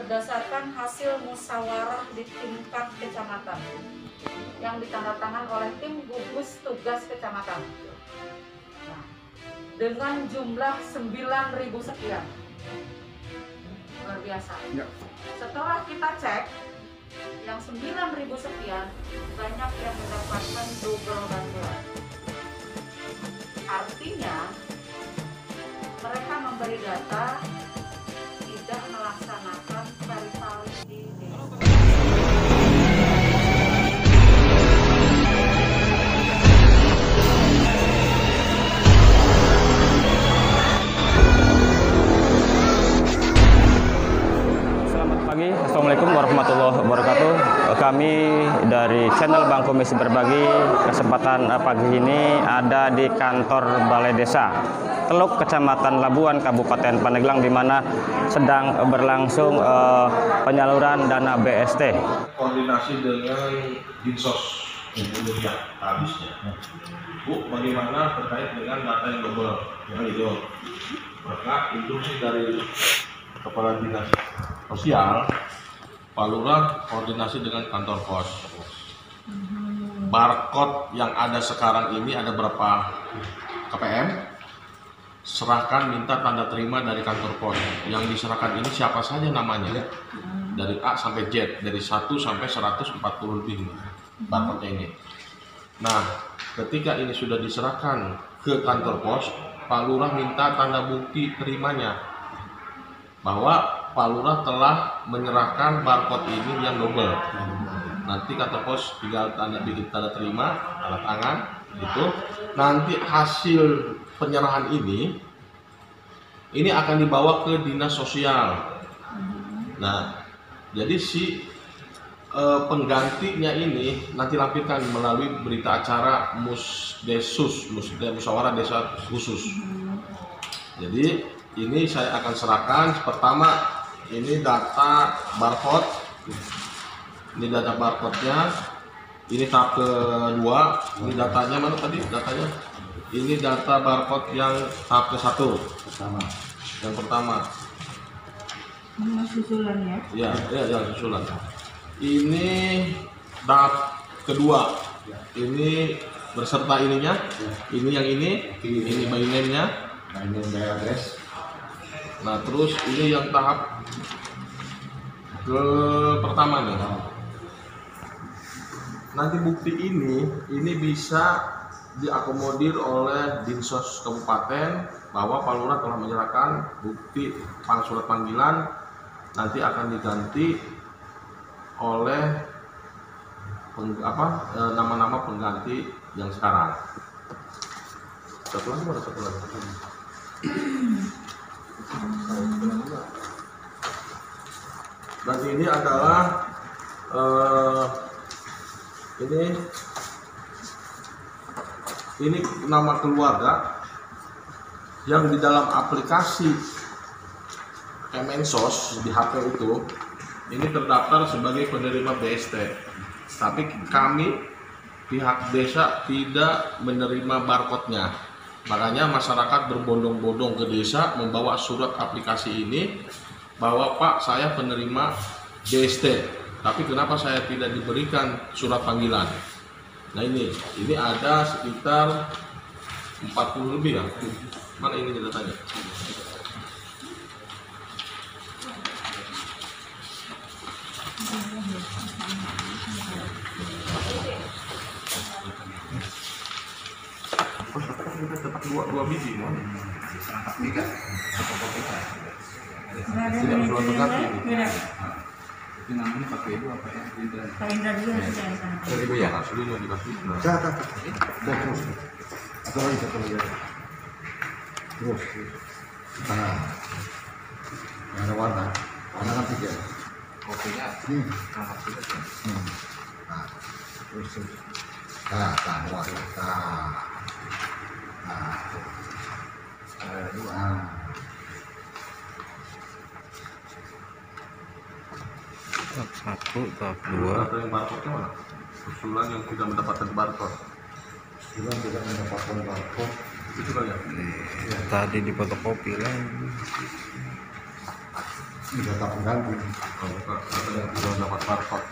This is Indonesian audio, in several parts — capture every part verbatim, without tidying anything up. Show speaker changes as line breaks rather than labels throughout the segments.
berdasarkan hasil musyawarah di tingkat kecamatan yang ditandatangan oleh tim gugus tugas kecamatan. Nah, dengan jumlah sembilan ribu sekian. Luar biasa. Ya. Setelah kita cek, yang sembilan ribu sekian banyak yang mendapatkan double bantuan. Artinya, mereka memberi data tidak melaksanakan validasi di desa.
Pagi, Assalamualaikum warahmatullahi wabarakatuh. Kami dari channel Bang Komisi Berbagi, kesempatan pagi ini ada di kantor Balai Desa Teluk, Kecamatan Labuan, Kabupaten Pandeglang, di mana sedang berlangsung uh, penyaluran dana B S T.
Koordinasi dengan Dinsos Indonesia habisnya. Bu, bagaimana terkait dengan data yang double? Yang itu, maka instruksi dari Kepala Dinas Sosial, Pak Lurah koordinasi dengan kantor pos. Barcode yang ada sekarang ini ada berapa K P M? Serahkan minta tanda terima dari kantor pos. Yang diserahkan ini siapa saja namanya? Dari A sampai Z, dari satu sampai seratus empat puluh lebih barcode ini. Nah, ketika ini sudah diserahkan ke kantor pos, Pak Lurah minta tanda bukti terimanya bahwa Pak Lurah telah menyerahkan barcode ini yang double. Nanti kantor pos tinggal tanda bikin tanda terima, tanda tangan, itu. Nanti hasil penyerahan ini, ini akan dibawa ke dinas sosial. Nah, jadi si e, penggantinya ini nanti lampirkan melalui berita acara Musdesus, Musyawarah Desa Khusus. Jadi ini saya akan serahkan. Pertama, ini data barcode, ini data barcode-nya. Ini tahap kedua, ini datanya mana tadi datanya? Ini data barcode yang tahap ke satu. Pertama. Yang pertama.
Ini susulan ya?
Ya, ya, ya susulan. Ini tahap kedua. Ini berserta ininya. Ini yang ini, ini by name-nya, by name by address. Nah, terus ini yang tahap ke pertama nih. Nanti bukti ini, ini bisa diakomodir oleh Dinsos Kabupaten bahwa Pak Lurah telah menyerahkan bukti surat panggilan, nanti akan diganti oleh peng, apa nama-nama pengganti yang sekarang. Satu lagi mana satu lagi? Dan ini adalah uh, ini ini nama keluarga yang di dalam aplikasi Kemensos di H P itu ini terdaftar sebagai penerima B S T, tapi kami pihak desa tidak menerima barcode-nya. Makanya masyarakat berbondong-bondong ke desa membawa surat aplikasi ini bahwa Pak, saya penerima B S T, tapi kenapa saya tidak diberikan surat panggilan? Nah ini, ini ada sekitar empat puluh lebih ya. Mana ini datanya? Dua, dua biji mau tiga tidak surat pengganti ini. Itu namanya pakai ibu apa ya? Pak Indra dulu dari ibu ya, aslinya dikasih. Catat, terus satu lagi satu lagi terus. Nah, ada warna, warna kan tiga. Kopinya ini, nah, terus terus. Nah, nah, warna, nah. Nah, ada dua.
Tahap satu, tahap dua.
Ada yang barcode mana? Usulan yang tidak mendapatkan barcode. Usulan tidak mendapatkan barcode. Itu kan ya?
Tadi di fotokopi lah.
data pengganti.
Oh, bukan. Ada yang tidak dapat barcode.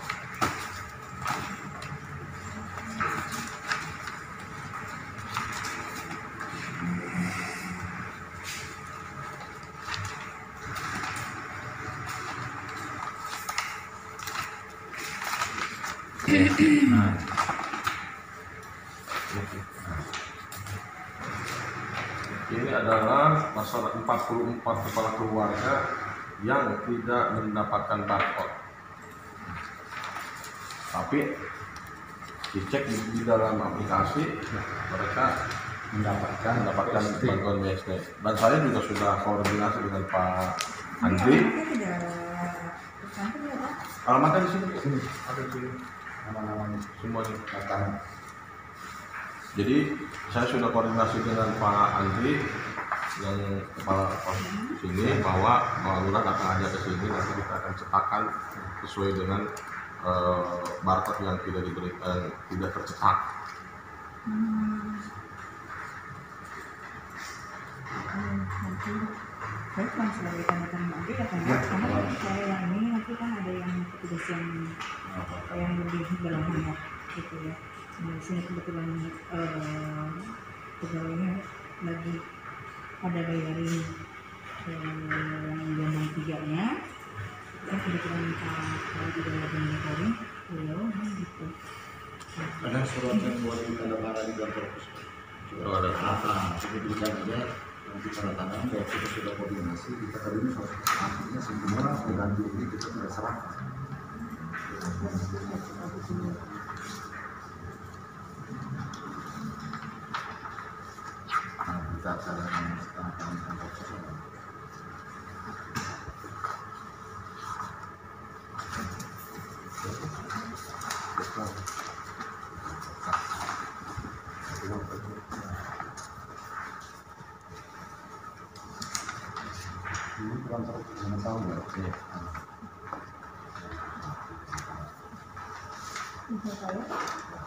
Nah,
Ini adalah masalah empat puluh empat kepala keluarga yang tidak mendapatkan barcode. Tapi dicek di, di dalam aplikasi mereka
mendapatkan
mendapatkan
B S D.
bantuan B S D. Dan saya juga sudah koordinasi dengan Pak Andri. Alamatnya di sini.
Sini ada di nama-namanya
Semuanya.
datang.
Jadi saya sudah koordinasi dengan Pak Andri yang kepala pos sini bahwa Pak Lurah akan ajak ke sini, nanti kita akan cetakan sesuai dengan uh, barcode yang tidak diberikan, tidak tercetak.
Hmm. Hmm, nanti saya cuma sebagai tanda tangan aja ya kan ya, karena kan saya yang ini nanti kan ada yang petugas yang yang lebih dalam banyak gitu ya. Nah, di sini kebetulan eh, pegawainya lagi pada bayarin eh, yang gelombang tiganya, kan kebetulan Pak Pak juga lagi monitoring beliau gitu.
Ada surat yang buat kita lebaran di kantor pos.
Oh, ada.
Nah, itu bisa aja nanti tanda tangan bahwa kita sudah koordinasi, kita kali ini soal artinya semua pengganti ini kita sudah serahkan. Nah, kita akan tanda tangan kantor pos. Ini transfer lima tahun ya? Iya.
Bisa saya?